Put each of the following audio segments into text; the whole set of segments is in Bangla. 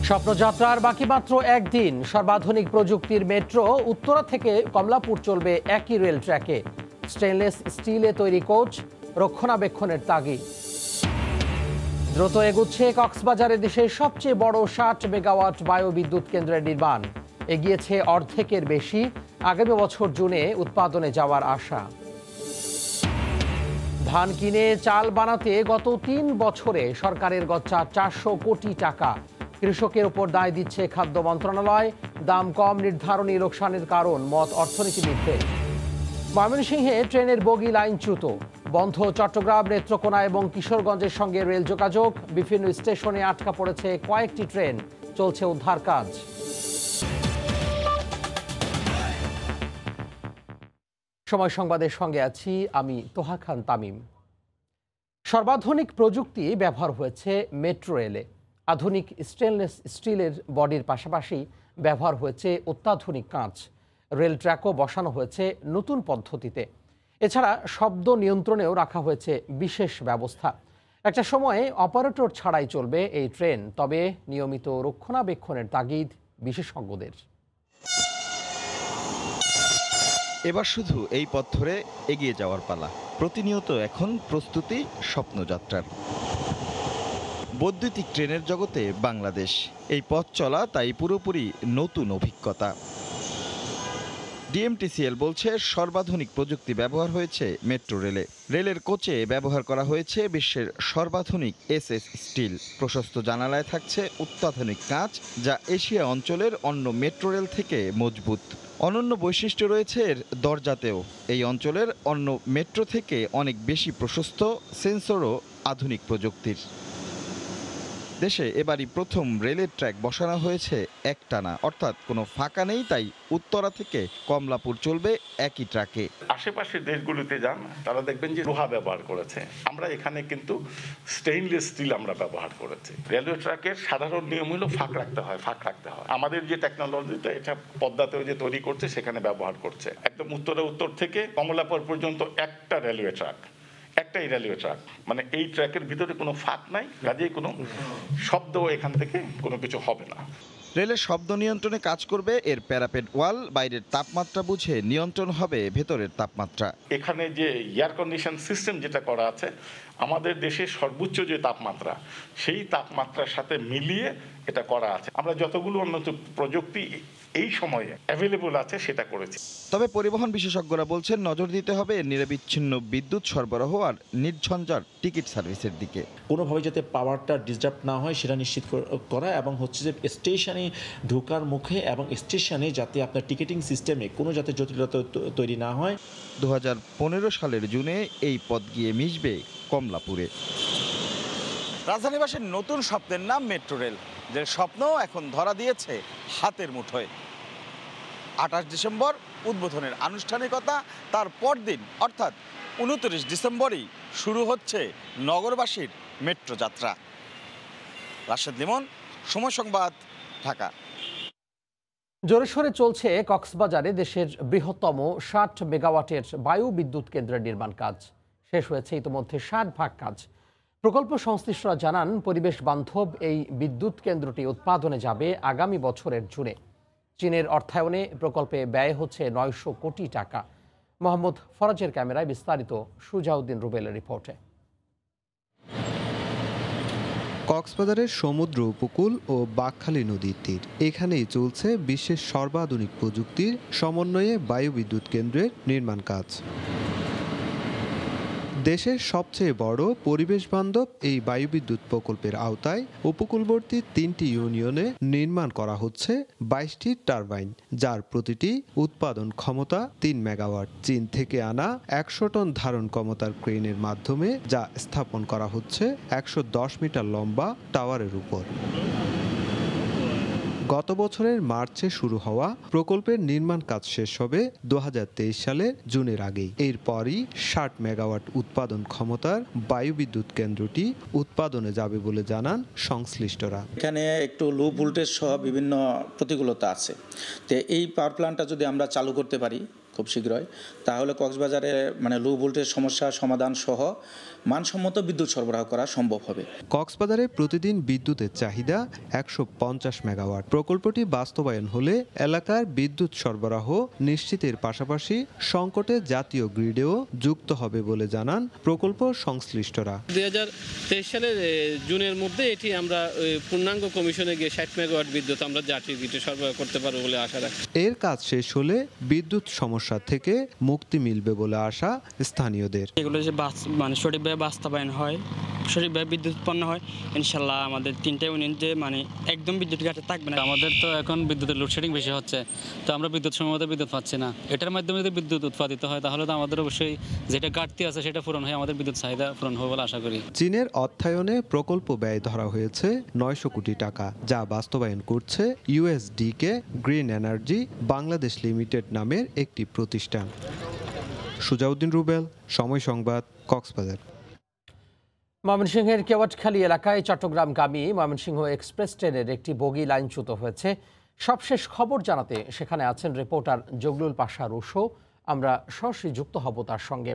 স্বপ্নযাত্রার বাকি মাত্র একদিন। সর্বাধুনিক প্রযুক্তির মেট্রো উত্তরা থেকে কমলাপুর চলবে একই রেল ট্র্যাকে। স্টেনলেস স্টিলে তৈরি কোচ, রক্ষণাবেক্ষণের তাগিদ। দ্রুত এগুচ্ছে কক্সবাজারে দেশের সবচেয়ে বড় 60 মেগাওয়াট বায়ুবিদ্যুৎ কেন্দ্রের নির্মাণ। এগিয়েছে অর্ধেকের বেশি। আগামী বছর জুনে উৎপাদনে যাওয়ার আশা। ধান কিনে চাল বানাতে গত 3 বছরে সরকারের গচ্চা 400 কোটি টাকা। কৃষকের উপর দায় দিচ্ছে খাদ্য মন্ত্রণালয়। দাম কম নির্ধারণী লোকসানের কারণ, মত অর্থনীতিবিদদের। ময়মনসিংহে ট্রেনের বগি লাইনচ্যুত। বন্ধ চট্টগ্রাম, নেত্রকোনা এবং কিশোরগঞ্জের সঙ্গে রেল যোগাযোগ। বিভিন্ন স্টেশনে আটকা পড়েছে কয়েকটি ট্রেন। চলছে উদ্ধার কাজ। সময় সংবাদের সঙ্গে আছি আমি তোহা খান তামিম। সর্বাধুনিক প্রযুক্তি ব্যবহার হয়েছে মেট্রো রেলে। আধুনিক স্টেনলেস স্টিলের বডির পাশাপাশি ব্যবহার হয়েছে অত্যাধুনিক কাঁচ। রেল ট্র্যাকও বসানো হয়েছে নতুন পদ্ধতিতে। এছাড়া শব্দ নিয়ন্ত্রণেও রাখা হয়েছে বিশেষ ব্যবস্থা। একটা সময়ে অপারেটর ছাড়াই চলবে এই ট্রেন, তবে নিয়মিত রক্ষণাবেক্ষণের তাগিদ বিশেষজ্ঞদের। এবার শুধু এই পথ ধরে এগিয়ে যাওয়ার পালা। প্রতিনিয়ত এখন প্রস্তুতি স্বপ্নযাত্রার। বৈদ্যুতিক ট্রেনের জগতে বাংলাদেশ। এই পথ চলা তাই পুরোপুরি নতুন অভিজ্ঞতা। ডিএমটিসিএল বলছে সর্বাধুনিক প্রযুক্তি ব্যবহার হয়েছে মেট্রো রেলে। রেলের কোচে ব্যবহার করা হয়েছে বিশ্বের সর্বাধুনিক এসএস স্টিল। প্রশস্ত জানালায় থাকছে অত্যাধুনিক কাঁচ, যা এশিয়া অঞ্চলের অন্য মেট্রো রেল থেকে মজবুত। অনন্য বৈশিষ্ট্য রয়েছে এর দরজাতেও। এই অঞ্চলের অন্য মেট্রো থেকে অনেক বেশি প্রশস্ত, সেন্সরও আধুনিক প্রযুক্তির। দেশে এবারই প্রথম রেলের ট্র্যাক বসানো হয়েছে একটানা, অর্থাৎ কোনো ফাঁকা নেই। তাই উত্তরা থেকে কমলাপুর চলবে একই ট্র্যাকে। আশেপাশের দেশগুলোতে যান, তারা দেখবেন যে লোহা ব্যবহার করেছে। আমরা এখানে কিন্তু স্টেইনলেস স্টিল আমরা ব্যবহার করেছি। রেলওয়ে ট্র্যাকের সাধারণ নিয়ম হলো ফাঁক রাখতে হয়। আমাদের যে টেকনোলজিটা এটা পদ্মাতেও যে তৈরি করছে সেখানে ব্যবহার করছে। একদম উত্তর থেকে কমলাপুর পর্যন্ত একটা রেলওয়ে ট্র্যাক, একটাই রেলওয়ে ট্র্যাক। মানে এই ট্র্যাকের ভিতরে কোনো ফাঁক নাই, কাজেই কোনো শব্দ এখান থেকে কোনো কিছু হবে না। রেলের শব্দ নিয়ন্ত্রণে কাজ করবে এর প্যারাপেড ওয়াল। বাইরের তাপমাত্রা বুঝে নিয়ন্ত্রণ হবে ভেতরের তাপমাত্রা। এখানে যে এয়ার কন্ডিশন সিস্টেম যেটা করা আছে, আমাদের দেশের সর্বোচ্চ যে তাপমাত্রা, সেই তাপমাত্রার সাথে মিলিয়ে এটা করা আছে। আমরা যতগুলো উন্নত প্রযুক্তি এই সময়ে অ্যাভেলেবল আছে সেটা করেছি। তবে পরিবহন বিশেষজ্ঞরা বলছেন নজর দিতে হবে নিরবিচ্ছিন্ন বিদ্যুৎ সরবরাহ আর নির্ঝঞ্ঝাট টিকিট সার্ভিসের দিকে। কোনোভাবে যাতে পাওয়ারটা ডিস্টার্ব না হয় সেটা নিশ্চিত করা, এবং হচ্ছে যে স্টেশনে ঢোকার মুখে এবং স্টেশনে যাতে আপনার টিকিটিং সিস্টেমে কোনো যাতে জটিলতা তৈরি না হয়। 2015 সালের জুনে এই পথ গিয়ে মিশবে কমলাপুরে। রাজধানীবাসীর নতুন স্বপ্নের নাম মেট্রো রেল, যে স্বপ্ন এখন ধরা দিয়েছে হাতের মুঠোয়। 28 ডিসেম্বর উদ্বোধনের আনুষ্ঠানিকতা, তার পরদিন অর্থাৎ 29 ডিসেম্বরই শুরু হচ্ছে নগরবাসীর মেট্রো যাত্রা। রাশেদ লিমন, সময় সংবাদ, ঢাকা। জোরেশোরে চলছে কক্সবাজারে দেশের বৃহত্তম 60 মেগাওয়াটের বায়ু বিদ্যুৎ কেন্দ্রের নির্মাণ কাজ। শেষ হয়েছে ইতিমধ্যে 60% কাজ। প্রকল্প সংশ্লিষ্টরা জানান, পরিবেশ বান্ধব এই বিদ্যুৎ কেন্দ্রটি উৎপাদনে যাবে আগামী বছরের জুনে। চীনের অর্থায়নে প্রকল্পে ব্যয় হচ্ছে 900 কোটি টাকা। মোহাম্মদ ফরাজের ক্যামেরায় বিস্তারিত সুজাউদ্দিন রুবেলের রিপোর্টে। কক্সবাজারের সমুদ্র উপকূল ও বাঁকখালী নদীর তীর, এখানেই চলছে বিশ্বের সর্বাধুনিক প্রযুক্তির সমন্বয়ে বায়ু বিদ্যুৎ কেন্দ্রের নির্মাণ কাজ। দেশের সবচেয়ে বড় পরিবেশ বান্ধব এই বায়ুবিদ্যুৎ প্রকল্পের আওতায় উপকূলবর্তী 3টি ইউনিয়নে নির্মাণ করা হচ্ছে 22টি টারবাইন, যার প্রতিটি উৎপাদন ক্ষমতা 3 মেগাওয়াট। চীন থেকে আনা 100 টন ধারণ ক্ষমতার ক্রেনের মাধ্যমে যা স্থাপন করা হচ্ছে 110 মিটার লম্বা টাওয়ারের উপর। গত বছরের মার্চে শুরু হওয়া প্রকল্পের নির্মাণ কাজ শেষ হবে 2023 সালের জুনের আগেই। এরপরই 60 মেগাওয়াট উৎপাদন ক্ষমতার বায়ুবিদ্যুৎ কেন্দ্রটি উৎপাদনে যাবে বলে জানান সংশ্লিষ্টরা। এখানে একটু লো ভোল্টেজ সহ বিভিন্ন প্রতিকূলতা আছে। তো এই পাওয়ার প্ল্যান্টটা যদি আমরা চালু করতে পারি খুব শীঘ্রই, তাহলে কক্সবাজারে মানে লো ভোল্টেজ সমস্যা সমাধান সহ মানসম্মত বিদ্যুৎ সরবরাহ করা সম্ভব হবে। কক্সবাজারে প্রতিদিন বিদ্যুতের চাহিদা 150 মেগাওয়াট। প্রকল্পটি বাস্তবায়ন হলে এলাকার বিদ্যুৎ সরবরাহ নিশ্চিতের পাশাপাশি সংকটে জাতীয় গ্রিডেও যুক্ত হবে বলে জানান প্রকল্প সংশ্লিষ্টরা। 2023 সালের জুনের মধ্যে এটি আমরা পূর্ণাঙ্গ কমিশনে গিয়ে 60 মেগাওয়াট বিদ্যুৎ আমরা জাতীয় গ্রিডে সরবরাহ করতে পারবো বলে আশা রাখি। এর কাজ শেষ হলে বিদ্যুৎ সমস্যা থেকে মুক্তি মিলবে বলে আশা স্থানীয়দের। এগুলো যে মানে সঠিকভাবে বাস্তবায়ন হয়, সঠিকভাবে বিদ্যুৎ উৎপন্ন হয়, ইনশাল্লাহ আমাদের 3টা ইউনিয়ন যে মানে একদম বিদ্যুৎ ঘাটে থাকবে না। আমাদের তো এখন বিদ্যুতের লোডশেডিং বেশি হচ্ছে, তো আমরা বিদ্যুৎ সময়মতো বিদ্যুৎ পাচ্ছি না। এটার মাধ্যমে যদি বিদ্যুৎ উৎপাদিত হয় তাহলে তো আমাদের অবশ্যই যেটা ঘাটতি আছে সেটা পূরণ হয়, আমাদের বিদ্যুৎ চাহিদা পূরণ হবে বলে আশা করি। চীনের অর্থায়নে প্রকল্প ব্যয় ধরা হয়েছে 900 কোটি টাকা, যা বাস্তবায়ন করছে ইউএসডিকে গ্রিন এনার্জি বাংলাদেশ লিমিটেড নামের একটি প্রতিষ্ঠান। সুজাউদ্দিন রুবেল, সময় সংবাদ, কক্সবাজার। ময়মনসিংহের কেওয়াটখালী এলাকায় চট্টগ্রামগামী ময়মনসিংহ এক্সপ্রেস ট্রেনের একটি বগি লাইনচ্যুত হয়েছে। সবশেষ খবর জানাতে সেখানে আছেন রিপোর্টার জগলুল পাশা রুশো। আমরা সরাসরি যুক্ত হব তার সঙ্গে।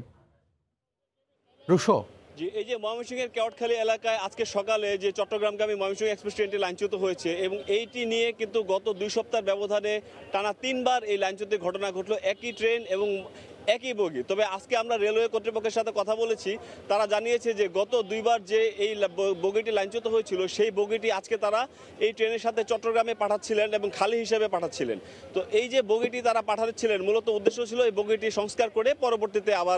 রুশো, জি, এই যে ময়মনসিংহের কেওয়াটখালী এলাকায় আজকে সকালে যে চট্টগ্রামগামী ময়মনসিংহ এক্সপ্রেস ট্রেনটি লাইনচ্যুত হয়েছে এবং এইটি নিয়ে কিন্তু গত 2 সপ্তাহের ব্যবধানে টানা 3বার এই লাইনচ্যুতির ঘটনা ঘটলো, একই ট্রেন এবং একই বগি। তবে আজকে আমরা রেলওয়ে কর্তৃপক্ষের সাথে কথা বলেছি, তারা জানিয়েছে যে গত 2বার যে এই বগিটি লাইনচ্যুত হয়েছিল সেই বগিটি আজকে তারা এই ট্রেনের সাথে চট্টগ্রামে পাঠাচ্ছিলেন এবং খালি হিসেবে পাঠাচ্ছিলেন। তো এই যে বগিটি তারা পাঠাচ্ছিলেন মূলত উদ্দেশ্য ছিল এই বগিটি সংস্কার করে পরবর্তীতে আবার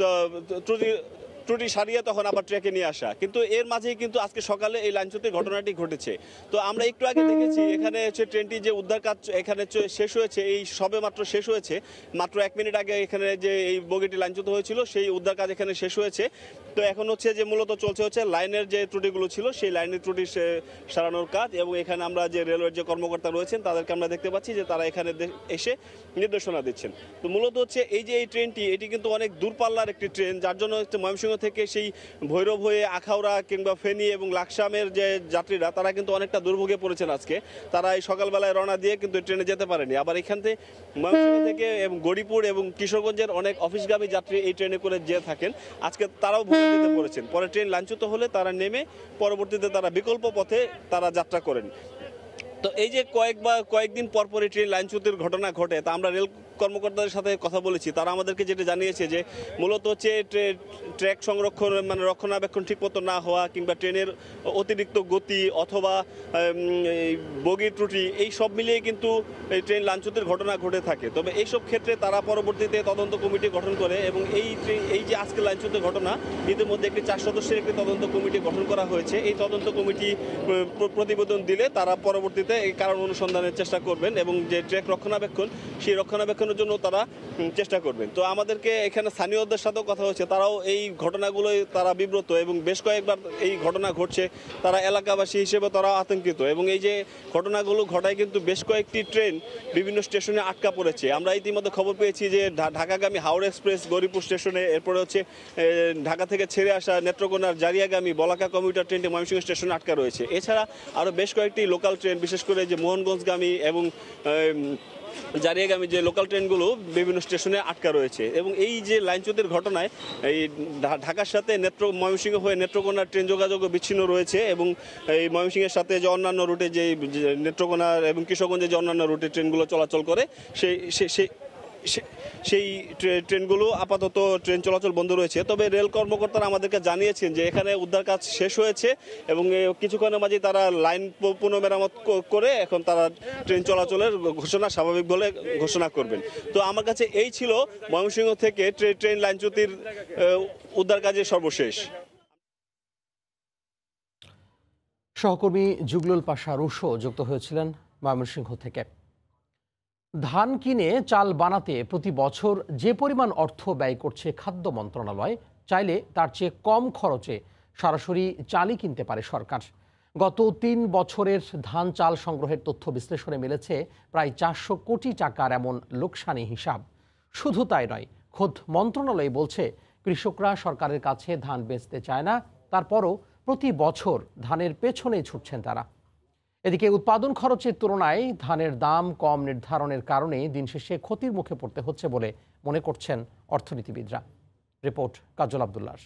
ত্রুটি সারিয়ে তখন আবার ট্রেকে নিয়ে আসা, কিন্তু এর মাঝেই কিন্তু আজকে সকালে এই লাইনচ্যুতির ঘটনাটি ঘটেছে। তো আমরা একটু আগে দেখেছি এখানে হচ্ছে ট্রেনটি যে উদ্ধার কাজ এখানে শেষ হয়েছে, এই সবে মাত্র শেষ হয়েছে, মাত্র 1 মিনিট আগে এখানে যে এই বগিটি লাইনচ্যুত হয়েছিল সেই উদ্ধার কাজ এখানে শেষ হয়েছে। তো এখন হচ্ছে যে মূলত চলছে হচ্ছে লাইনের যে ত্রুটিগুলো ছিল সেই লাইনের ত্রুটি সারানোর কাজ, এবং এখানে আমরা যে রেলওয়ের যে কর্মকর্তা রয়েছেন তাদেরকে আমরা দেখতে পাচ্ছি যে তারা এখানে এসে নির্দেশনা দিচ্ছেন। তো মূলত হচ্ছে এই যে এই ট্রেনটি এটি কিন্তু অনেক দূরপাল্লার একটি ট্রেন, যার জন্য হচ্ছে ময়মনসিংহ থেকে সেই ভৈরব হয়ে আখাউড়া কিংবা ফেনী এবং লাকসামের যে যাত্রীরা তারা কিন্তু অনেকটা দুর্ভোগে পড়েছেন। আজকে তারা এই সকালবেলায় রওনা দিয়ে কিন্তু ট্রেনে যেতে পারেনি। আবার এখান থেকে ময়মনসিংহ থেকে এবং গড়িপুর এবং কিশোরগঞ্জের অনেক অফিসগামী যাত্রী এই ট্রেনে করে যেয়ে থাকেন, আজকে তারাও ভোগে দিতে পড়েছেন। পরে ট্রেন লাইনচ্যুত হলে তারা নেমে পরবর্তীতে তারা বিকল্প পথে তারা যাত্রা করেন। তো এই যে কয়েকদিন পরপরই ট্রেন লাইনচ্যুতির ঘটনা ঘটে, তা আমরা রেল কর্মকর্তাদের সাথে কথা বলেছি, তারা আমাদেরকে যেটা জানিয়েছে যে মূলত হচ্ছে ট্র্যাক সংরক্ষণ মানে রক্ষণাবেক্ষণ ঠিকমতো না হওয়া কিংবা ট্রেনের অতিরিক্ত গতি অথবা বগির ত্রুটি এই সব মিলিয়ে কিন্তু এই ট্রেন লাইনচ্যুতির ঘটনা ঘটে থাকে। তবে এইসব ক্ষেত্রে তারা পরবর্তীতে তদন্ত কমিটি গঠন করে এবং এই যে আজকে লাইনচ্যুতির ঘটনা ইতিমধ্যে একটি 4 সদস্যের একটি তদন্ত কমিটি গঠন করা হয়েছে। এই তদন্ত কমিটি প্রতিবেদন দিলে তারা পরবর্তীতে এই কারণ অনুসন্ধানের চেষ্টা করবেন এবং যে ট্র্যাক রক্ষণাবেক্ষণ সেই রক্ষণাবেক্ষণের জন্য তারা চেষ্টা করবেন। তো আমাদেরকে এখানে স্থানীয়দের সাথেও কথা হচ্ছে, তারাও এই ঘটনাগুলোই তারা বিব্রত এবং বেশ কয়েকবার এই ঘটনা ঘটছে, তারা এলাকাবাসী হিসেবে তারা আতঙ্কিত এবং এই যে ঘটনাগুলো ঘটায় কিন্তু বেশ কয়েকটি ট্রেন বিভিন্ন স্টেশনে আটকা পড়েছে। আমরা ইতিমধ্যে খবর পেয়েছি যে ঢাকাগামী হাওড়া এক্সপ্রেস গরিপুর স্টেশনে, এরপরে হচ্ছে ঢাকা থেকে ছেড়ে আসা নেত্রকোনার জারিয়াগামী বলাকা কমিউটার ট্রেনটি ময়মনসিংহ স্টেশনে আটকা রয়েছে। এছাড়া আরও বেশ কয়েকটি লোকাল ট্রেন, বিশেষ করে যে মোহনগঞ্জগামী এবং জারিয়াগামী যে লোকাল ট্রেনগুলো বিভিন্ন স্টেশনে আটকা রয়েছে। এবং এই যে লাইনচ্যুতির ঘটনায় এই ঢাকার সাথে ময়মনসিংহ হয়ে নেত্রকোনার ট্রেন যোগাযোগও বিচ্ছিন্ন রয়েছে এবং এই ময়মনসিংহের সাথে যে অন্যান্য রুটে যে নেত্রকোনার এবং কিশোরগঞ্জের যে অন্যান্য রুটে ট্রেনগুলো চলাচল করে সেই ট্রেনগুলো আপাতত ট্রেন চলাচল বন্ধ রয়েছে। তবে রেল কর্মকর্তারা আমাদেরকে জানিয়েছেন যে এখানে উদ্ধার কাজ শেষ হয়েছে এবং কিছুক্ষণের মাঝে তারা লাইন পুনঃমেরামত করে এখন তারা ট্রেন চলাচলের ঘোষণা স্বাভাবিক বলে ঘোষণা করবেন। তো আমার কাছে এই ছিল ময়মনসিংহ থেকে ট্রেন লাইনচ্যুতির উদ্ধার কাজের সর্বশেষ। সহকর্মী জুগলুল পাশা রুশো যুক্ত হয়েছিলেন ময়মনসিংহ থেকে। ধান কিনে চাল বানাতে প্রতি বছর যে পরিমাণ অর্থ ব্যয় করছে খাদ্য মন্ত্রণালয়, চাইলে তার চেয়ে কম খরচে সরাসরি চালই কিনতে পারে সরকার। গত 3 বছরের ধান চাল সংগ্রহের তথ্য বিশ্লেষণে মিলেছে প্রায় 400 কোটি টাকার এমন লোকসানি হিসাব। শুধু তাই নয়, খোদ মন্ত্রণালয় বলছে কৃষকরা সরকারের কাছে ধান বেচতে চায় না, তারপরও প্রতি বছর ধানের পেছনেই ছুটছেন তারা। এদিকে উৎপাদন খরচের তুলনায় ধানের দাম কম নির্ধারণের কারণে দিন শেষে ক্ষতির মুখে পড়তে হচ্ছে বলে মনে করছেন অর্থনীতিবিদরা। রিপোর্ট কাজল আব্দুল্লাহ।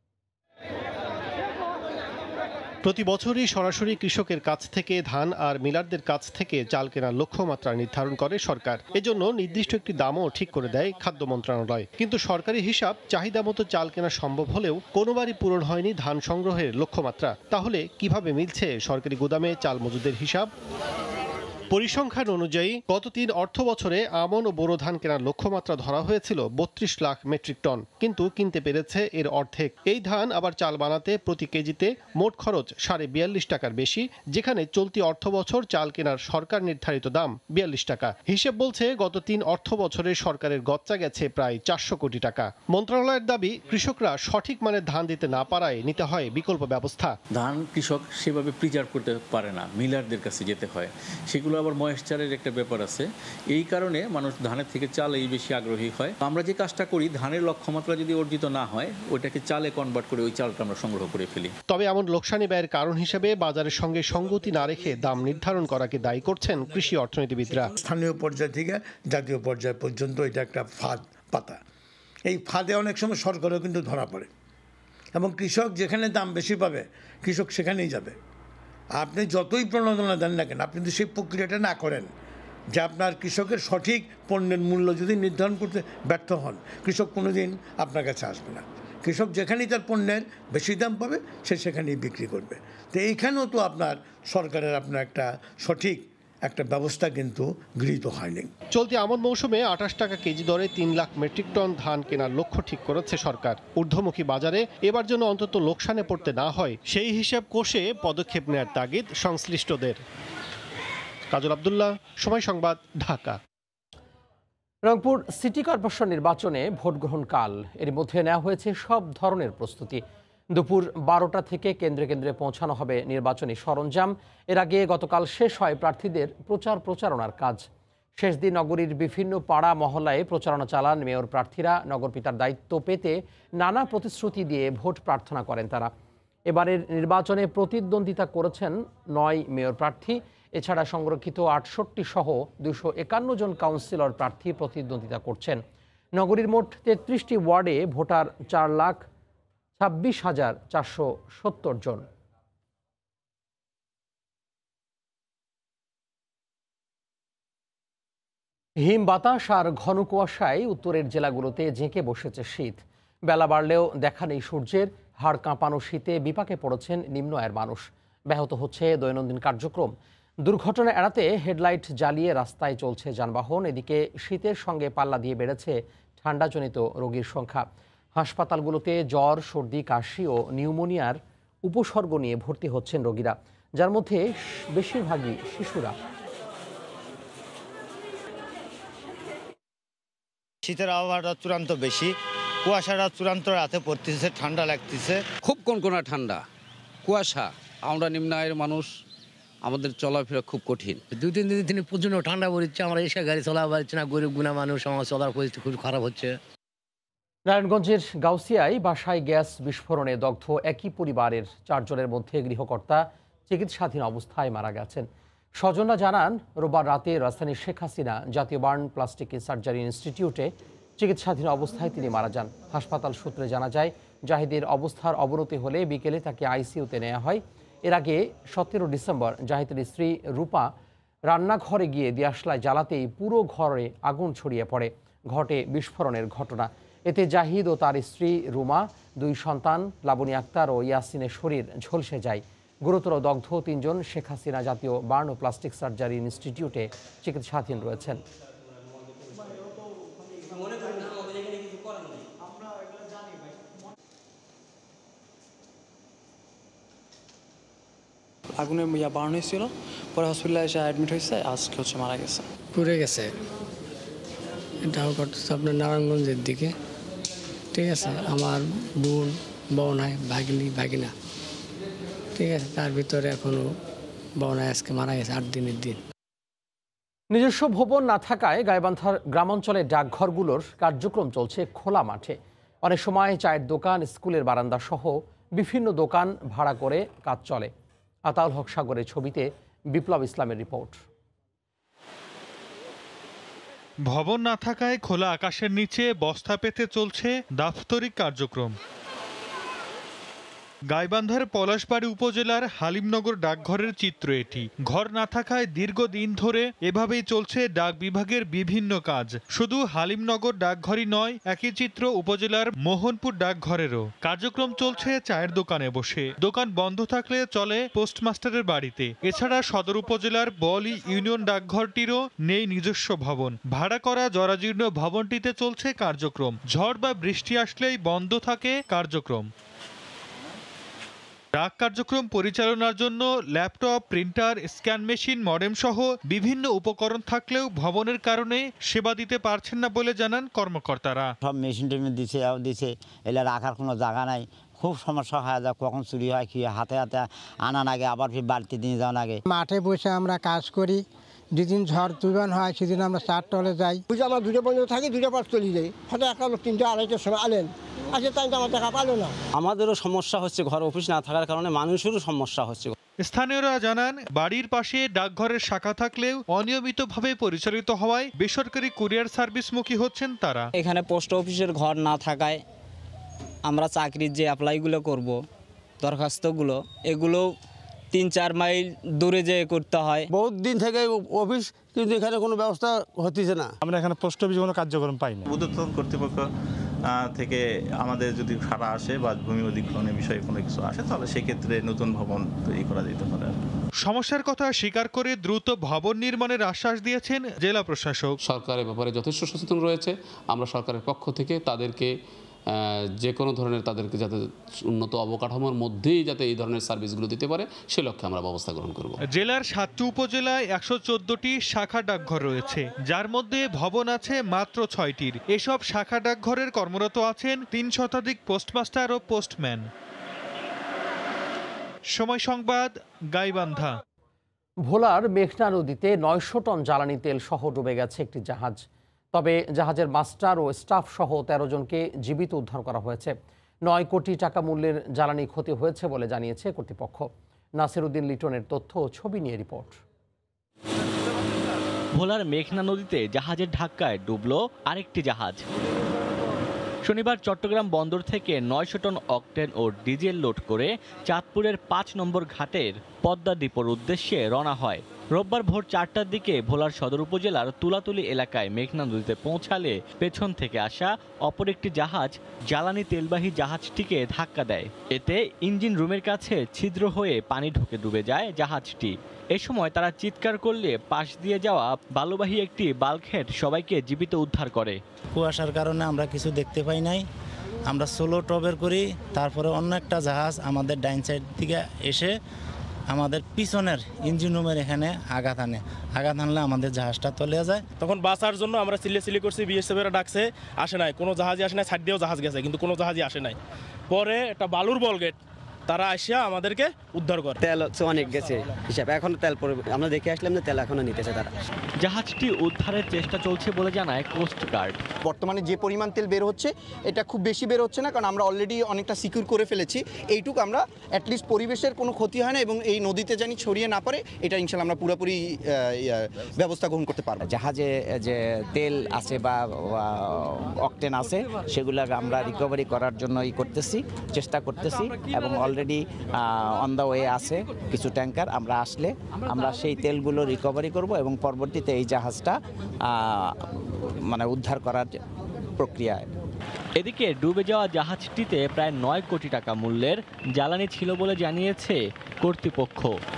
প্রতি বছরই সরাসরি কৃষকের কাছ থেকে ধান আর মিলারদের কাছ থেকে চাল কেনার লক্ষ্যমাত্রা নির্ধারণ করে সরকার। এজন্য নির্দিষ্ট একটি দামও ঠিক করে দেয় খাদ্য মন্ত্রণালয়। কিন্তু সরকারি হিসাব চাহিদা মতো চাল কেনা সম্ভব হলেও কোনোবারই পূরণ হয়নি ধান সংগ্রহের লক্ষ্যমাত্রা। তাহলে কিভাবে মিলছে সরকারি গুদামে চাল মজুদের হিসাব? পরিসংখ্যান অনুযায়ী গত ৩ অর্থ বছরে আমন ও বোরো ধান কেনার লক্ষ্যমাত্রা ধরা হয়েছিল ৩২ লাখ মেট্রিক টন, কিন্তু কিনতে পেরেছে এর অর্ধেক। এই ধান আবার চাল বানাতে প্রতি কেজিতে মোট খরচ ৪২.৫ টাকার বেশি, যেখানে চলতি অর্থ বছর চাল কেনার সরকার নির্ধারিত দাম ৪২ টাকা। হিসেব বলছে গত ৩ অর্থ বছরে সরকারের গচ্চা গেছে প্রায় ৪০০ কোটি টাকা। মন্ত্রণালয়ের দাবি, কৃষকরা সঠিক মানের ধান দিতে না পারায় নিতে হয় বিকল্প ব্যবস্থা। ধান কৃষক সেভাবে প্রিজার্ভ করতে পারে না, মিলারদের কাছে যেতে হয়, সেগুলো আবার ময়েশ্চারের একটা ব্যাপার আছে। এই কারণে মানুষ ধানের থেকে চালেই বেশি আগ্রহী হয়। আমরা যে কাজটা করি, ধানের লক্ষ্যমাত্রা যদি অর্জিত না হয়, ওইটাকে চালে কনভার্ট করে ওই চালটা আমরা সংগ্রহ করে ফেলি। তবে এমন লোকসানি ব্যয়ের কারণ হিসেবে বাজারের সঙ্গে সঙ্গতি না রেখে দাম নির্ধারণ করাকে দায়ী করছেন কৃষি অর্থনীতিবিদরা। স্থানীয় পর্যায় থেকে জাতীয় পর্যায় পর্যন্ত এটা একটা ফাঁদ পাতা। এই ফাঁদে অনেক সময় সরকারও কিন্তু ধরা পড়ে, এবং কৃষক যেখানে দাম বেশি পাবে কৃষক সেখানেই যাবে। আপনি যতই প্রণোদনা দেন না কেন, আপনি যদি সেই প্রক্রিয়াটা না করেন যে আপনার কৃষকের সঠিক পণ্যের মূল্য যদি নির্ধারণ করতে ব্যর্থ হন, কৃষক কোনোদিন আপনার কাছে আসবে না। কৃষক যেখানেই তার পণ্যের বেশি দাম পাবে সে সেখানেই বিক্রি করবে। তো এইখানেও তো আপনার সরকারের আপনার একটা সঠিক একটা ব্যবস্থা কিন্তু গৃহীত হয়নি। চলতি আমন মৌসুমে ২৮ টাকা কেজি দরে ৩ লাখ মেট্রিক টন ধান কেনার লক্ষ্য ঠিক করেছে সরকার। ঊর্ধ্বমুখী বাজারে এবার যেন অন্তত লোকসানে পড়তে না হয়, সেই হিসাব কষে পদক্ষেপ নেয়ার তাগিদ সংশ্লিষ্টদের। কাজল আব্দুল্লাহ, সময় সংবাদ, ঢাকা। রংপুর সিটি কর্পোরেশন নির্বাচনে ভোট গ্রহণ কাল, এর মধ্যে নেওয়া হয়েছে সব ধরনের প্রস্তুতি। দুপুর ১২টা থেকে কেন্দ্রে কেন্দ্রে পৌঁছানো হবে নির্বাচনী সরঞ্জাম। এর আগে গতকাল শেষ হয় প্রার্থীদের প্রচারণার কাজ। শেষ দিন নগরীর বিভিন্ন পাড়া মহল্লায় প্রচারণা চালান মেয়র প্রার্থীরা। নগরপিতার দায়িত্ব পেতে নানা প্রতিশ্রুতি দিয়ে ভোট প্রার্থনা করেন তারা। এবারের নির্বাচনে প্রতিদ্বন্দ্বিতা করেছেন ৯ মেয়র প্রার্থী। এছাড়া সংরক্ষিত ৬৮ সহ ২৫১ জন কাউন্সিলর প্রার্থী প্রতিদ্বন্দ্বিতা করছেন। নগরীর মোট ৩৩টি ওয়ার্ডে ভোটার ৪,২৬,৪৭০ জন। হিম বাতাস আর ঘন কুয়াশায় উত্তরের জেলাগুলোতে জেঁকে বসেছে শীত। বেলা বাড়লেও দেখা নেই সূর্যের। হাড় কাঁপানো শীতে বিপাকে পড়েছেন নিম্ন আয়ের মানুষ। ব্যাহত হচ্ছে দৈনন্দিন কার্যক্রম। দুর্ঘটনা এড়াতে হেডলাইট জ্বালিয়ে রাস্তায় চলছে যানবাহন। এদিকে শীতের সঙ্গে পাল্লা দিয়ে বেড়েছে ঠান্ডাজনিত রোগীর সংখ্যা। হাসপাতালগুলোতে জ্বর, সর্দি, কাশি ও নিউমোনিয়ার উপসর্গ নিয়ে ভর্তি হচ্ছেন রোগীরা, যার মধ্যে বেশিরভাগই শিশুরা। শীতের আবহাওয়াটা চূড়ান্ত বেশি, কুয়াশাটা চূড়ান্ত রাতে পড়তেছে, ঠান্ডা লাগতেছে, খুব কনকনা ঠান্ডা, কুয়াশা। আমরা নিম্ন আয়ের মানুষ, আমাদের চলাফেরা খুব কঠিন। ২-৩ দিন প্রচন্ড ঠান্ডা পড়ছে, আমরা এসে গাড়ি চলা পারছি না, গরিব গুণা মানুষ, আমার চলার পরিস্থিতি খুব খারাপ হচ্ছে। নারায়ণগঞ্জের গাউসিয়ায় বাসায় গ্যাস বিস্ফোরণে দগ্ধ একই পরিবারের ৪ জনের মধ্যে গৃহকর্তা চিকিৎসাধীন অবস্থায় মারা গেছেন। স্বজনরা জানান, রোববার রাতে রাজধানীর শেখ হাসিনা জাতীয় বার্ন প্লাস্টিক সার্জারি ইনস্টিটিউটে চিকিৎসাধীন অবস্থায় তিনি মারা যান। হাসপাতাল সূত্রে জানা যায়, জাহিদের অবস্থার অবনতি হলে বিকেলে তাকে আইসিইউতে নেওয়া হয়। এর আগে ১৭ ডিসেম্বর জাহিদের স্ত্রী রূপা রান্নাঘরে গিয়ে দিয়াশলায় জ্বালাতেই পুরো ঘরে আগুন ছড়িয়ে পড়ে। ঘটে বিস্ফোরণের ঘটনা। এতে জাহিদ ও তার স্ত্রী রুমা, 2 সন্তান লাবনী আক্তার ও ইয়াসিনের শরীর ঝলসে যায়। গুরুতর দগ্ধ 3 জন শেখ হাসিনা জাতীয় বার্ন ও প্লাস্টিক সার্জারি ইনস্টিটিউটে চিকিৎসাধীন রয়েছেন। আগুনে বার্ন হয়েছিল, পরে হসপিটালে এসে অ্যাডমিট হয়েছে, আজকে হচ্ছে মারা গেছে। পুড়ে গেছে। এটাও ঘটছে আপনার নারায়ণগঞ্জের দিকে। ঠিক আছে, আমার বোন হয়, ভাগিনা। ঠিক আছে, তার ভিতরে এখনো বোন আজকে মারা গেছে 8 দিনের দিন। নিজস্ব ভবন না থাকায় গাইবান্ধার গ্রামাঞ্চলের ডাকঘরগুলোর কার্যক্রম চলছে খোলা মাঠে। অনেক সময় চায়ের দোকান, স্কুলের বারান্দা সহ বিভিন্ন দোকান ভাড়া করে কাজ চলে। আতাউল হক সাগরের ছবিতে বিপ্লব ইসলামের রিপোর্ট। ভবন না থাকায় খোলা আকাশের নিচে বস্তা পেতে চলছে দাপ্তরিক কার্যক্রম। গাইবান্ধার পলাশবাড়ী উপজেলার হালিমনগর ডাকঘরের চিত্র এটি। ঘর না থাকায় দীর্ঘদিন ধরে এভাবেই চলছে ডাক বিভাগের বিভিন্ন কাজ। শুধু হালিমনগর ডাকঘরই নয়, একই চিত্র উপজেলার মোহনপুর ডাকঘরেরও। কার্যক্রম চলছে চায়ের দোকানে বসে। দোকান বন্ধ থাকলে চলে পোস্টমাস্টারের বাড়িতে। এছাড়া সদর উপজেলার বলি ইউনিয়ন ডাকঘরটিরও নেই নিজস্ব ভবন। ভাড়া করা জরাজীর্ণ ভবনটিতে চলছে কার্যক্রম। ঝড় বা বৃষ্টি আসলেই বন্ধ থাকে কার্যক্রম। ডাক কার্যক্রম পরিচালনার জন্য laptop, printer, scan machine, modem সহ বিভিন্ন উপকরণ থাকলেও ভবনের কারণে সেবা দিতে পারছেন না বলে জানান কর্মকর্তারা। সব মেশিন টেশিন দিছে এলা রাখার কোনো জায়গা নাই, খুব সমস্যা হয়ে যায়। কখন চুরি হয় কি হাতে হাতে আনা লাগে, আবার ফির বাড়িতে দিয়ে যাওয়া লাগে। মাঠে বসে আমরা কাজ করি, যেদিন ঝড় তুফান হয় সেদিন আমরা চার টলে যাই। আমরা 2টা পর্যন্ত থাকি, 2টা পর চলে যাই। হয়তো একটা লোক 3টা 2:30টার সময় আনেন, আজকে তাই আমার টাকা পালো না। আমাদেরও সমস্যা হচ্ছে, ঘর অফিস না থাকার কারণে মানুষেরও সমস্যা হচ্ছে। স্থানীয়রা জানান, বাড়ির পাশে ডাকঘরের শাখা থাকলেও অনিয়মিতভাবে পরিচালিত হওয়ায় বেসরকারি কুরিয়ার সার্ভিসমুখী হচ্ছেন তারা। এখানে পোস্ট অফিসের ঘর না থাকায় আমরা চাকরির যে অ্যাপ্লাইগুলো করব, দরখাস্তগুলো, এগুলো 3-4 মাইল দূরে যেয়ে করতে হয়। বহুত দিন থেকে অফিস, কিন্তু এখানে কোনো ব্যবস্থা হচ্ছে না। আমরা এখানে পোস্ট অফিসে কোনো কার্যক্রম পাই না। ঊর্ধ্বতন কর্তৃপক্ষ থেকে আমাদের যদি ভাড়া আসে বা ভূমি অধিগ্রহণের বিষয়ে কোনো কিছু আসে, তাহলে সেক্ষেত্রে নতুন ভবন তৈরি করা যেতে পারে। সমস্যার কথা স্বীকার করে দ্রুত ভবন নির্মাণের আশ্বাস দিয়েছেন জেলা প্রশাসক। সরকারের ব্যাপারে যথেষ্ট সচেতন রয়েছে। আমরা সরকারের পক্ষ থেকে তাদেরকে যে কোনো ধরনের তাদেরকে যাতে উন্নত অবকাঠামোর মধ্যেই যাতে এই ধরনের সার্ভিসগুলো দিতে পারে সে লক্ষ্যে আমরা ব্যবস্থা গ্রহণ করব। জেলার 7টি উপজেলায় 114টি শাখা ডাকঘর রয়েছে, যার মধ্যে ভবন আছে মাত্র 6টির। এসব শাখা ডাকঘরের কর্মরত আছেন 3 শতাধিক পোস্টমাস্টার ও পোস্টম্যান। সময় সংবাদ, গাইবান্ধা। ভোলার মেঘনা নদীতে 900 টন জ্বালানি তেল সহ ডুবে গেছে একটি জাহাজ। তবে জাহাজের মাস্টার ও স্টাফ সহ 13 জনকে জীবিত উদ্ধার করা হয়েছে। 9 কোটি টাকা মূল্যের জ্বালানি ক্ষতি হয়েছে বলে জানিয়েছে কর্তৃপক্ষ। নাসির উদ্দিন লিটনের তথ্য ও ছবি নিয়ে রিপোর্ট। ভোলার মেঘনা নদীতে জাহাজের ধাক্কায় ডুবল আরেকটি জাহাজ। শনিবার চট্টগ্রাম বন্দর থেকে 900 টন অকটেন ও ডিজেল লোড করে চাঁদপুরের 5 নম্বর ঘাটের পদ্মা ডিপোর উদ্দেশ্যে রওনা হয়। রোববার ভোর 4টার দিকে ভোলার সদর উপজেলার তুলাতুলি এলাকায় মেঘনা নদীতে পৌঁছালে পেছন থেকে আসা অপর একটি জাহাজ জ্বালানি তেলবাহী জাহাজটিকে ধাক্কা দেয়। এতে ইঞ্জিন রুমের কাছে ছিদ্র হয়ে পানি ঢুকে ডুবে যায় জাহাজটি। এ সময় তারা চিৎকার করলে পাশ দিয়ে যাওয়া বালুবাহী একটি বাল্কহেড সবাইকে জীবিত উদ্ধার করে। কুয়াশার কারণে আমরা কিছু দেখতে পাই নাই। আমরা সোলো ট্রবের করি, তারপরে অন্য একটা জাহাজ আমাদের ডাইন সাইড থেকে এসে আমাদের পিছনের ইঞ্জিন রুমের এখানে আঘাত আনলে আমাদের জাহাজটা তলে যায়। তখন বাঁচার জন্য আমরা চিল্লি করছি, বিএসএফেরা ডাকছে, আসে নাই, কোনো জাহাজই আসে নাই। সাইড দিয়েও জাহাজ গেছে, কিন্তু কোনো জাহাজই আসে নাই। পরে একটা বালুর বলগেট তারা আসিয়া আমাদেরকে উদ্ধার করে। তেল অনেক গেছে হিসাবে, এখন তেল পরে আমরা দেখে আসলাম যে তেল এখনো নিতেছে তারা। জাহাজটি উদ্ধারের চেষ্টা চলছে বলে জানায় কোস্ট গার্ড। বর্তমানে যে পরিমাণ তেল বের হচ্ছে এটা খুব বেশি বের হচ্ছে না, কারণ আমরা অলরেডি অনেকটা সিকিউর করে ফেলেছি। এইটুকু আমরা অ্যাটলিস্ট পরিবেশের কোনো ক্ষতি হয় না এবং এই নদীতে জানি ছড়িয়ে না পারে, এটা ইনশাল্লাহ আমরা পুরোপুরি ব্যবস্থা গ্রহণ করতে পারবো। জাহাজে যে তেল আছে বা অকটেন আছে সেগুলো আমরা রিকভারি করার জন্য চেষ্টা করতেছি এবং অলরেডি অন দ্য ওয়ে আছে কিছু ট্যাঙ্কার। আমরা আসলে আমরা সেই তেলগুলো রিকভারি করব এবং পরবর্তীতে এই জাহাজটা উদ্ধার করার প্রক্রিয়ায়। এদিকে ডুবে যাওয়া জাহাজটিতে প্রায় 9 কোটি টাকা মূল্যের জ্বালানি ছিল বলে জানিয়েছে কর্তৃপক্ষ।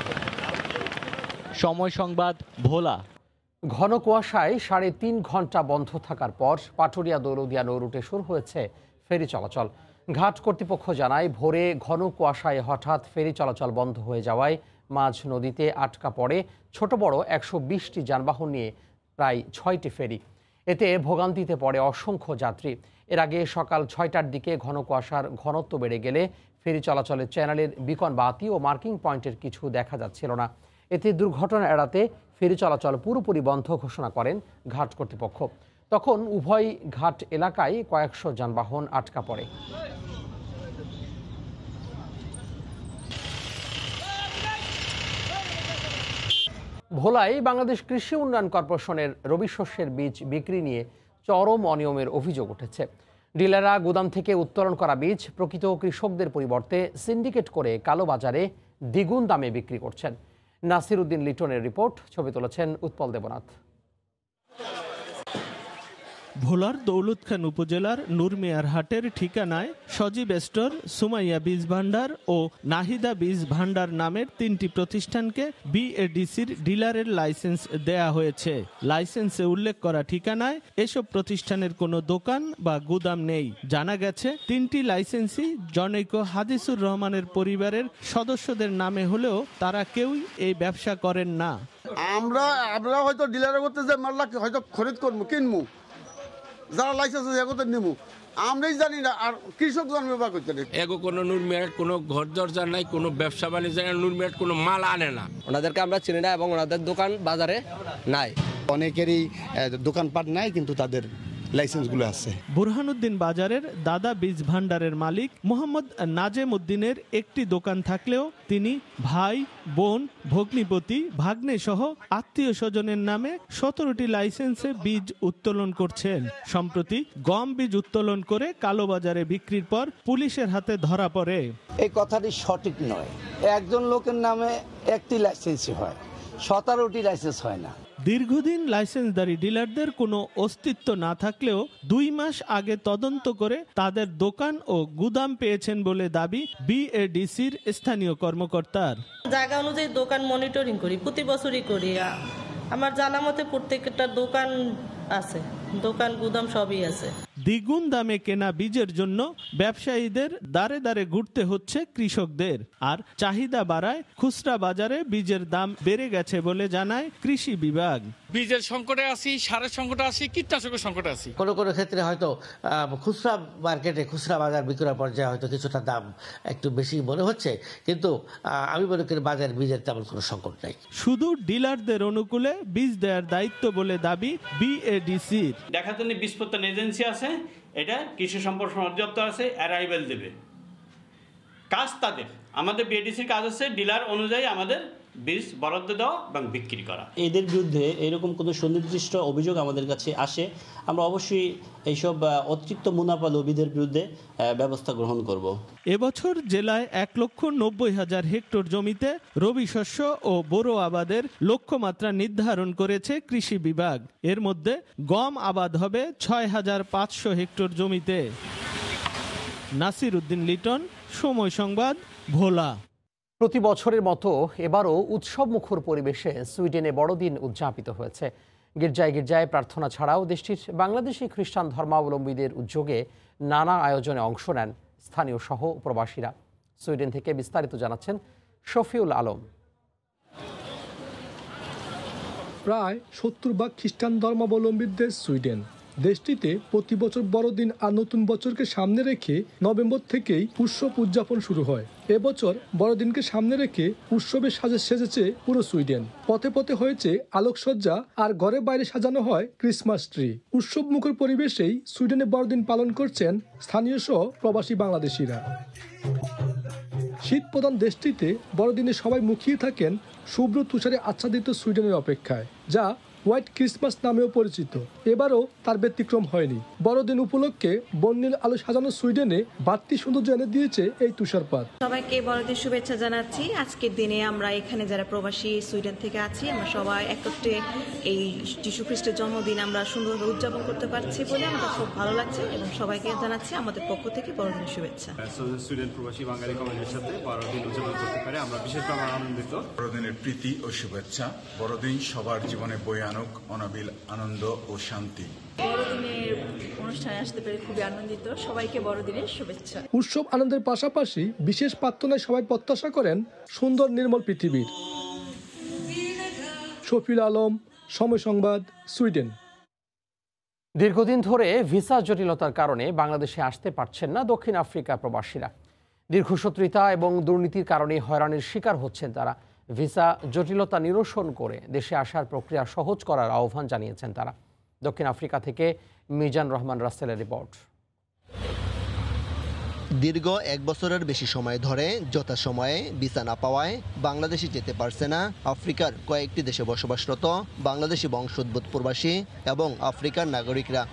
সময় সংবাদ, ভোলা। ঘন কুয়াশায় 3.5 ঘন্টা বন্ধ থাকার পর পাটুরিয়া দৌলদিয়া নৌরুটে শুরু হয়েছে ফেরি চলাচল। ঘাট কর্তৃপক্ষ জানায়, ভোরে ঘন কুয়াশায় হঠাৎ ফেরি চলাচল বন্ধ হয়ে যাওয়ায় মাঝ নদীতে আটকা পড়ে ছোট বড় 120টি যানবাহন নিয়ে প্রায় 6টি ফেরি। এতে ভোগান্তিতে পড়ে অসংখ্য যাত্রী। এর আগে সকাল 6টার দিকে ঘন কুয়াশার ঘনত্ব বেড়ে গেলে ফেরি চলাচলের চ্যানেলের বিকন বাতি ও মার্কিং পয়েন্টের কিছু দেখা যাচ্ছিল না। এতে দুর্ঘটনা এড়াতে ফেরি চলাচল পুরোপুরি বন্ধ ঘোষণা করেন ঘাট কর্তৃপক্ষ। তখন উভয় ঘাট এলাকায় কয়েকশো যানবাহন আটকা পড়ে। ভোলায় বাংলাদেশ কৃষি উন্নয়ন কর্পোরেশনের রবি শস্যের বীজ বিক্রি নিয়ে চরম অনিয়মের অভিযোগ উঠেছে। ডিলাররা গুদাম থেকে উত্তোলন করা বীজ প্রকৃত কৃষকদের পরিবর্তে সিন্ডিকেট করে কালোবাজারে দ্বিগুণ দামে বিক্রি করছেন। নাসির উদ্দিন লিটনের রিপোর্ট, ছবি তুলেছেন উৎপল দেবনাথ। ভোলার দৌলতখান উপজেলার নুরমিয়ার হাটের ঠিকানায় সজীব স্টোর, সুমাইয়া বীজ ভান্ডার ও নাহিদা বীজ ভান্ডার নামের 3টি প্রতিষ্ঠানকে বিএডিসির ডিলারের লাইসেন্স দেয়া হয়েছে। লাইসেন্সে উল্লেখ করা ঠিকানায় এসব প্রতিষ্ঠানের কোনো দোকান বা গুদাম নেই। জানা গেছে 3টি লাইসেন্সই জনৈক হাদিসুর রহমানের পরিবারের সদস্যদের নামে হলেও তারা কেউই এই ব্যবসা করেন না। আমরা হয়তো ডিলারের করতে যে মাল্লা হয়তো খরিদ করবো, কিনবো, যারা লাইসেন্স এগোতে নেবো আমরাই জানি না, আর কৃষক জন্মবার করতে নেই। এগো কোনো নুরমিয়াট কোনো ঘর দরজা নাই, কোনো ব্যবসা বাণিজ্য নাই, নুরমিয়াট কোনো মাল আনে না। ওনাদেরকে আমরা চিনি না এবং ওনাদের দোকান বাজারে নাই। অনেকেরই দোকানপাট নাই, কিন্তু তাদের লাইসেন্সগুলো আছে। বুরহানুদ্দিন বাজারের দাদা বীজ ভান্ডারের মালিক মোহাম্মদ নাজেম উদ্দিনের একটি দোকান থাকলেও তিনি ভাই, বোন, ভগ্নিপতি, ভাগ্নে সহ আত্মীয় স্বজনের নামে 17টি লাইসেন্সে বীজ উত্তোলন করছেন। সম্প্রতি গম বীজ উত্তোলন করে কালোবাজারে বিক্রির পর পুলিশের হাতে ধরা পড়ে। এই কথাটি সঠিক নয়। একজন লোকের নামে একটি লাইসেন্সই হয়, 17টি লাইসেন্স হয় না। দীর্ঘদিন লাইসেন্সধারী ডিলারদের কোনো অস্তিত্ব না থাকলেও 2 মাস আগে তদন্ত করে তাদের দোকান ও গুদাম পেয়েছেন বলে দাবি বিএডিসির স্থানীয় কর্মকর্তার। জায়গা অনুযায়ী দোকান মনিটরিং করি, প্রতি বছরই করি। আমার জানা মতে প্রত্যেকটা দোকান আছে, দোকান গুদাম সবই আছে। দ্বিগুণ দামে কেনা বীজের জন্য ব্যবসায়ীদের দাঁড়ে দাঁড়ে ঘুরতে হচ্ছে কৃষকদের। আর চাহিদা বাড়ায় খুচরা বাজারে বীজের দাম বেড়ে গেছে বলে জানায় কৃষি বিভাগ। বীজের সংকটে আছি, সারের সংকটে আছি, কীটনাশকের সংকটে আছি। কোনো কোনো ক্ষেত্রে হয়তো খুচরা মার্কেটে, খুচরা বাজার বিক্রয় পর্যায়ে হয়তো কিছুটা দাম একটু বেশি মনে হচ্ছে, কিন্তু আমি মনে করি বাজার বীজের তেমন কোনো সংকট নাই। শুধু ডিলারদের অনুকূলে বীজ দেওয়ার দায়িত্ব বলে দাবি বিএডিসির। দেখার জন্য বীজ প্রত্যয়ন এজেন্সি আছে, এটা কৃষি সম্প্রসারণ অধিদপ্তর আছে, অ্যারাইভেল দেবে। কাজ তাদের, আমাদের বিএডিসির কাজ আছে ডিলার অনুযায়ী আমাদের বীজ বরাদ্দ দেওয়া এবং বিক্রি করা। এদের বিরুদ্ধে এরকম কোনো সুনির্দিষ্ট অভিযোগ আমাদের কাছে আসে, আমরা অবশ্যই এইসব অতিরিক্ত মুনাফা লোভীদের বিরুদ্ধে ব্যবস্থা গ্রহণ করব। এবছর জেলায় 1,90,000 হেক্টর জমিতে রবি শস্য ও বোরো আবাদের লক্ষ্যমাত্রা নির্ধারণ করেছে কৃষি বিভাগ। এর মধ্যে গম আবাদ হবে 6,500 হেক্টর জমিতে। নাসির উদ্দিন লিটন, সময় সংবাদ, ভোলা। প্রতি বছরের মতো এবারও উৎসবমুখর পরিবেশে সুইডেনে বড়দিন উদযাপিত হয়েছে। গির্জায় গির্জায় প্রার্থনা ছাড়াও দেশটির বাংলাদেশি খ্রিস্টান ধর্মাবলম্বীদের উদ্যোগে নানা আয়োজনে অংশ নেন স্থানীয় সহ প্রবাসীরা। সুইডেন থেকে বিস্তারিত জানাচ্ছেন শফিউল আলম। প্রায় 70 ভাগ খ্রিস্টান ধর্মাবলম্বীদের সুইডেন। দেশটিতে প্রতি বছর বড়দিন আর নতুন বছরকে সামনে রেখে নভেম্বর থেকেই উৎসব উদযাপন শুরু হয়। এবছর বড়দিনকে সামনে রেখে উৎসবে সেজেছে পুরো সুইডেন। পথে পথে হয়েছে আলোকসজ্জা আর ঘরে বাইরে সাজানো হয় ক্রিসমাস ট্রি। উৎসব মুখর পরিবেশেই সুইডেনে বড়দিন পালন করছেন স্থানীয় সহ প্রবাসী বাংলাদেশিরা। শীত প্রধান দেশটিতে বড়দিনে সবাই মুখিয়ে থাকেন শুভ্র তুষারে আচ্ছাদিত সুইডেনের অপেক্ষায়, যা হোয়াইট ক্রিসমাস নামেও পরিচিত। এবারও তার ব্যতিক্রম হয়নি। বড়দিন উপলক্ষে বর্ণিল আলো সাজানো সুইডেনে বাড়তি সৌন্দর্য এনে দিয়েছে এই তুষারপাত। সবাইকে বড়দিন শুভেচ্ছা জানাচ্ছি। আজকের দিনে আমরা এখানে যারা প্রবাসী সুইডেন থেকে আছি, আমরা সবাই একত্রে এই যিশু খ্রিস্টের জন্মদিন আমরা সুন্দরভাবে উদযাপন করতে পারছি বলে আমাদের খুব ভালো লাগছে এবং সবাইকে জানাচ্ছি আমাদের পক্ষ থেকে বড়দিন শুভেচ্ছা। সুইডেন প্রবাসী বাঙালি কমিটির সাথে বড়দিন উদযাপন করতে পারে আমরা বিশেষভাবে আনন্দিত। বড়দিনের প্রীতি ও শুভেচ্ছা। বড়দিন সবার জীবনে বয়ে অনাবিল আনন্দ ও শান্তি। বড়দিনের অনুষ্ঠানে আসতে পেরে খুবই আনন্দিত। সবাইকে বড়দিনের শুভেচ্ছা। উৎসব আনন্দের পাশাপাশি বিশেষ প্রার্থনায় সবাই প্রত্যাশা করেন সুন্দর নির্মল পৃথিবীর। শফিউল আলম, সময় সংবাদ, সুইডেন। দীর্ঘদিন ধরে ভিসা জটিলতার কারণে বাংলাদেশে আসতে পারছেন না দক্ষিণ আফ্রিকা প্রবাসীরা। দীর্ঘসূত্রিতা এবং দুর্নীতির কারণে হয়রানির শিকার হচ্ছেন তারা। ভিসা জটিলতা নিরসন করে দেশে আসার প্রক্রিয়া সহজ করার আহ্বান জানিয়েছেন তারা। দক্ষিণ আফ্রিকা থেকে মিজান রহমান রাসেলের রিপোর্ট। দীর্ঘ 1 বছরের বেশি সময় ধরে যথাসময়ে ভিসা না পাওয়ায় বাংলাদেশে যেতে পারছে না আফ্রিকার কয়েকটি দেশে বসবাসরত বাংলাদেশি বংশোদ্ভূত প্রবাসী এবং আফ্রিকার নাগরিকরা।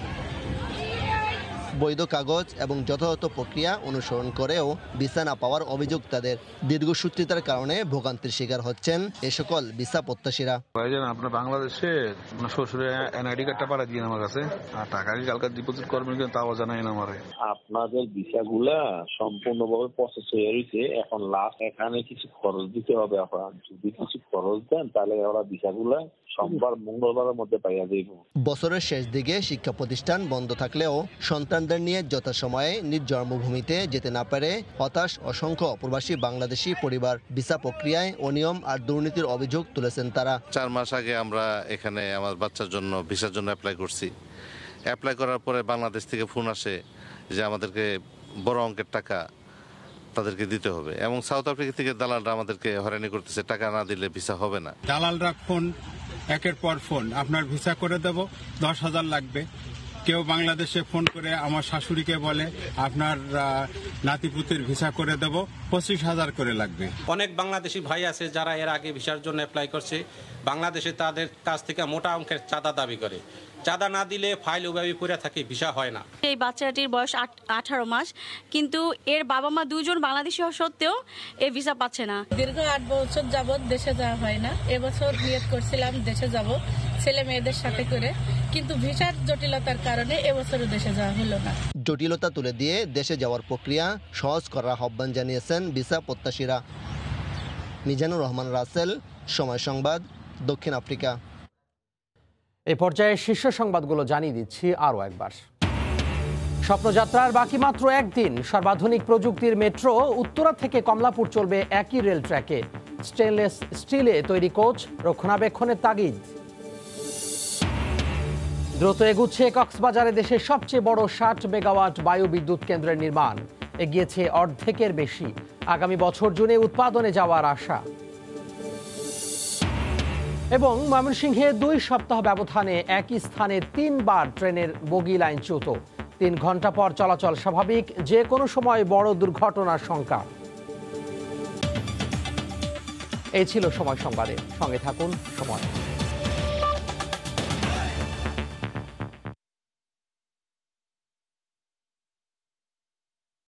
বৈধ কাগজ এবং যথাযথ প্রক্রিয়া অনুসরণ করেও ভিসা না পাওয়ার অভিযোগ তাদের। দীর্ঘসূত্রিতার কারণে ভোগান্তির শিকার হচ্ছেন এ সকল ভিসা প্রত্যাশীরা। ভাইজান, আপনার বাংলাদেশে আপনার শ্বশুরের এনআইডি কার্ডটা পাঠিয়ে দিন আমার কাছে, আর টাকা কি কালকে ডিপোজিট করবেন কিন্তু তাও জানাই না আমারে। আপনাদের ভিসাগুলা সম্পূর্ণভাবে প্রসেস হয়ে রয়েছে, এখন লাস্ট এখানে কিছু খরচ দিতে হবে। আপনার যদি কিছু খরচ দেন তাহলে ওরা ভিসাগুলা সোমবার মঙ্গলবারের মধ্যে পাইয়া যাইব। বছরের শেষ দিকে শিক্ষা প্রতিষ্ঠান বন্ধ থাকলেও সন্তানদের নিয়ে যথাসময়ে নিজ জন্মভূমিতে যেতে না পারে হতাশ অসংখ্য প্রবাসী বাংলাদেশি পরিবার। ভিসা প্রক্রিয়ায় অনিয়ম আর দুর্নীতির অভিযোগ তুলেছেন তারা। 4 মাস আগে আমরা এখানে আমার বাচ্চার জন্য ভিসার জন্য অ্যাপ্লাই করছি। অ্যাপ্লাই করার পরে বাংলাদেশ থেকে ফোন আসে যে আমাদেরকে বড় অঙ্কের টাকা তাদেরকে দিতে হবে, এবং সাউথ আফ্রিকা থেকে দালালরা আমাদেরকে হয়রানি করতেছে, টাকা না দিলে ভিসা হবে না। দালালরা ফোন একের পর ফোন, আপনার ভিসা করে দেব, 10,000 লাগবে। কেউ বাংলাদেশে ফোন করে আমার শাশুড়িকে বলে আপনার নাতিপুতির ভিসা করে দেব, 25,000 করে লাগবে। অনেক বাংলাদেশি ভাই আছে যারা এর আগে ভিসার জন্য অ্যাপ্লাই করছে, বাংলাদেশে তাদের কাছ থেকে মোটা অঙ্কের চাঁদা দাবি করে। চাঁদা না দিলে ফাইল ওভাবে পড়ে থাকে, ভিসা হয় না। এই বাচ্চাটির বয়স 18 মাস, কিন্তু এর বাবা মা দুজন বাংলাদেশি হওয়া সত্ত্বেও এই ভিসা পাচ্ছে না। দীর্ঘ 8 বছর যাবৎ দেশে যাওয়া হয় না। এবছর নিয়ত করছিলাম দেশে যাব ছেলে মেয়েদের সাথে করে, কিন্তু ভিসার জটিলতার কারণে এবছরও দেশে যাওয়া হলো না। জটিলতা তুলে দিয়ে দেশে যাওয়ার প্রক্রিয়া সহজ করার আহ্বান জানিয়েছেন ভিসা প্রত্যাশীরা। মিজানুর রহমান রাসেল, সময় সংবাদ, দক্ষিণ আফ্রিকা। এই পর্যায়ে শীর্ষ সংবাদগুলো জানিয়ে দিচ্ছি আরও একবার। স্বপ্নযাত্রার বাকি মাত্র একদিন। সর্বাধুনিক প্রযুক্তির মেট্রো উত্তরা থেকে কমলাপুর চলবে একই রেল ট্র্যাকে। স্টেনলেস স্টিলে তৈরি কোচ, রক্ষণাবেক্ষণের তাগিদ। দ্রুত এগুচ্ছে কক্সবাজারে দেশের সবচেয়ে বড় 60 মেগাওয়াট বায়ু বিদ্যুৎ কেন্দ্রের নির্মাণ। এগিয়েছে অর্ধেকের বেশি। আগামী বছর জুনে উৎপাদনে যাওয়ার আশা। এবং ময়মনসিংহে 2 সপ্তাহ ব্যবধানে একই স্থানে 3 বার ট্রেনের বগি লাইনচ্যুত। 3 ঘন্টা পর চলাচল স্বাভাবিক, যে কোনো সময় বড় দুর্ঘটনার শঙ্কা। এই ছিল সময় সংবাদে, সঙ্গে থাকুন সময়।